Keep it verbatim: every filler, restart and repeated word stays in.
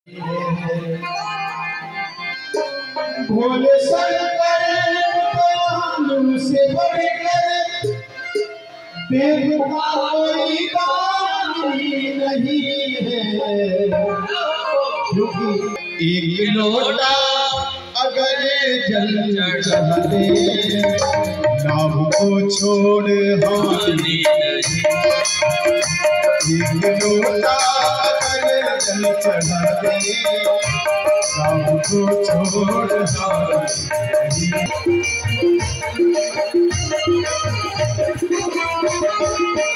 भोले शंकर कानून से बढ़कर बेवफा कोई दानी नहीं है, क्योंकि एक लोटा अगर जल चढ़ा दे नाव को छोड़ हानि नहीं। एक लोटा अगर जल चढ़ा दे नाव को छोड़ हानि नहीं।